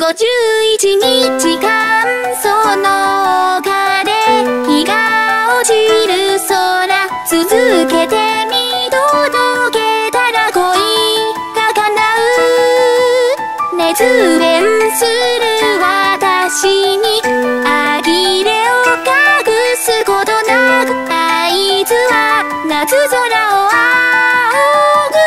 51日間その丘で日が落ちる空続けて見届けたら恋が叶う熱弁する私に呆れを隠すことなく合図は夏空を仰ぐ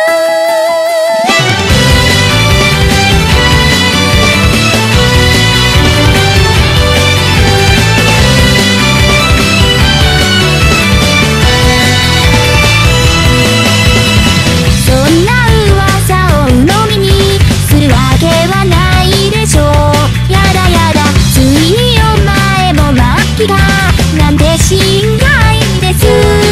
なんて心外です。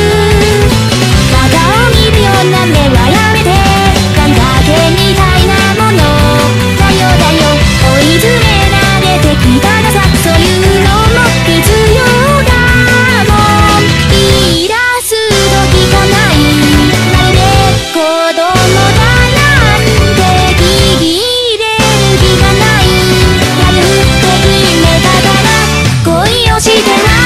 肩を見るような目はやめて願掛けみたいなものだよだよ追い詰められてきたらさそういうのも必要だもん言い出す時がないまるで子供だなんて聞き入れる気がないやるって決めたから恋をしては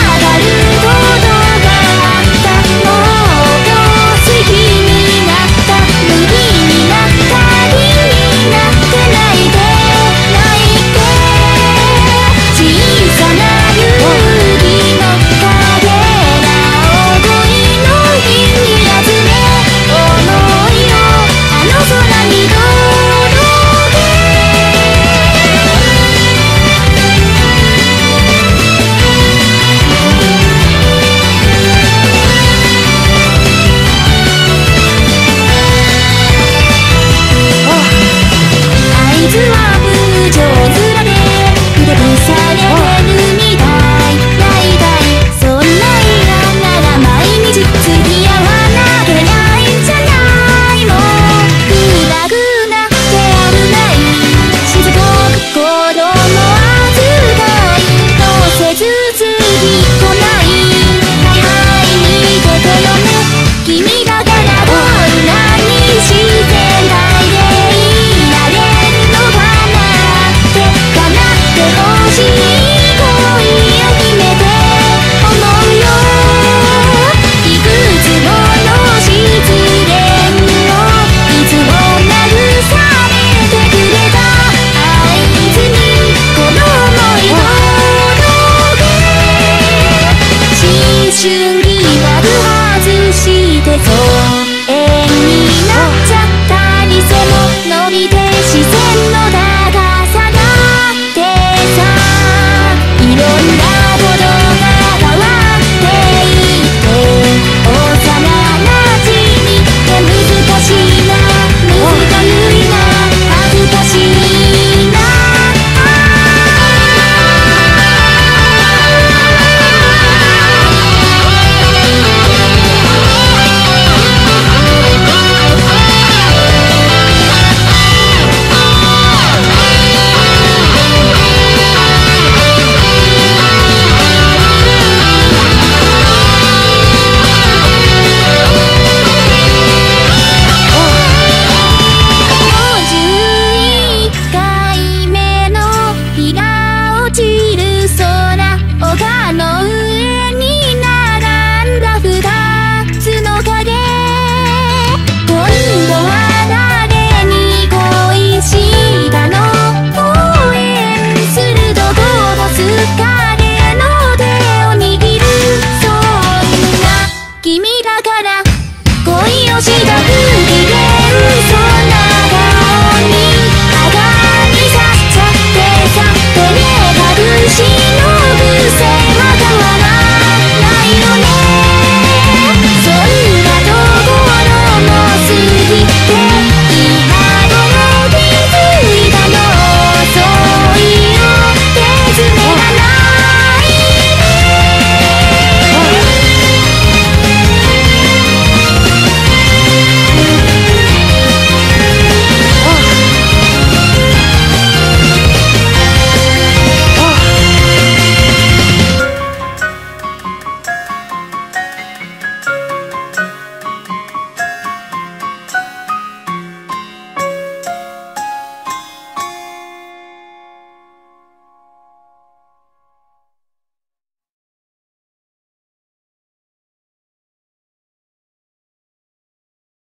恋をした不機嫌そう